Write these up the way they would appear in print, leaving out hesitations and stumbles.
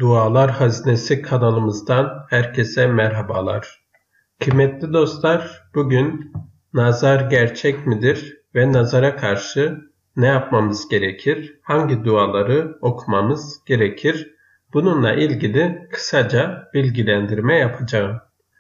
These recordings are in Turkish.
Dualar Hazinesi kanalımızdan herkese merhabalar. Kıymetli dostlar, bugün nazar gerçek midir ve nazara karşı ne yapmamız gerekir? Hangi duaları okumamız gerekir? Bununla ilgili kısaca bilgilendirme yapacağım.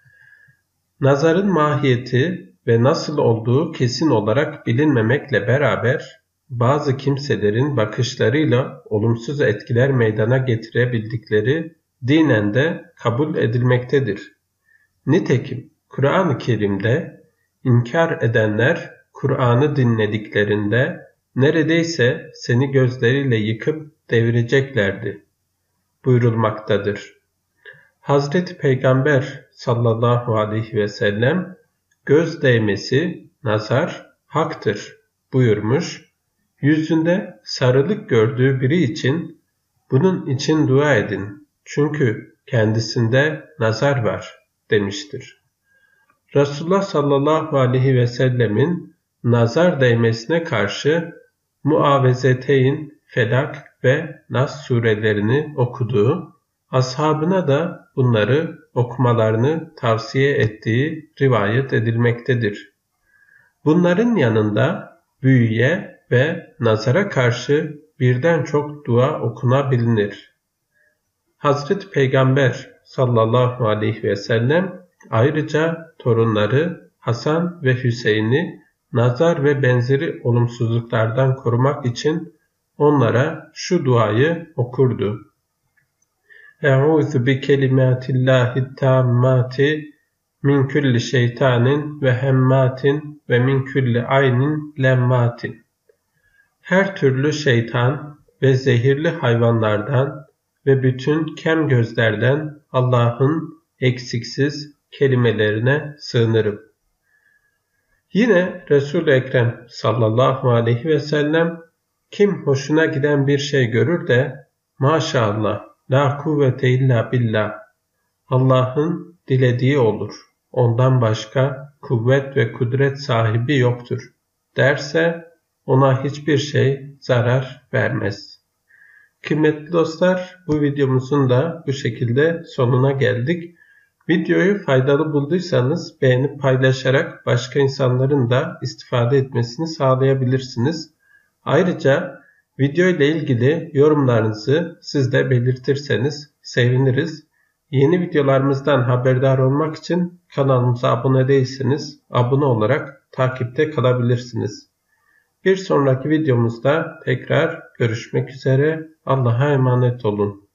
Nazarın mahiyeti ve nasıl olduğu kesin olarak bilinmemekle beraber bazı kimselerin bakışlarıyla olumsuz etkiler meydana getirebildikleri dinen de kabul edilmektedir. Nitekim Kur'an-ı Kerim'de inkar edenler Kur'an'ı dinlediklerinde neredeyse seni gözleriyle yıkıp devireceklerdi buyurulmaktadır. Hazreti Peygamber sallallahu aleyhi ve sellem göz değmesi, nazar haktır buyurmuş. Yüzünde sarılık gördüğü biri için bunun için dua edin çünkü kendisinde nazar var demiştir. Resulullah sallallahu aleyhi ve sellemin nazar değmesine karşı Muavezeteyn, Felak ve Nas surelerini okuduğu, ashabına da bunları okumalarını tavsiye ettiği rivayet edilmektedir. Bunların yanında büyüye ve nazara karşı birden çok dua okunabilir. Hazreti Peygamber sallallahu aleyhi ve sellem ayrıca torunları Hasan ve Hüseyin'i nazar ve benzeri olumsuzluklardan korumak için onlara şu duayı okurdu. Eûzu bi kelimâtillâhi tâmmâti min kulli şeytanin ve hemmâtin ve min kulli aynin lemmâtin. Her türlü şeytan ve zehirli hayvanlardan ve bütün kem gözlerden Allah'ın eksiksiz kelimelerine sığınırım. Yine Resul-i Ekrem sallallahu aleyhi ve sellem kim hoşuna giden bir şey görür de maşallah la kuvvete illa billah, Allah'ın dilediği olur, ondan başka kuvvet ve kudret sahibi yoktur derse ona hiçbir şey zarar vermez. Kıymetli dostlar, bu videomuzun da bu şekilde sonuna geldik. Videoyu faydalı bulduysanız beğenip paylaşarak başka insanların da istifade etmesini sağlayabilirsiniz. Ayrıca video ile ilgili yorumlarınızı siz de belirtirseniz seviniriz. Yeni videolarımızdan haberdar olmak için kanalımıza abone değilseniz abone olarak takipte kalabilirsiniz. Bir sonraki videomuzda tekrar görüşmek üzere. Allah'a emanet olun.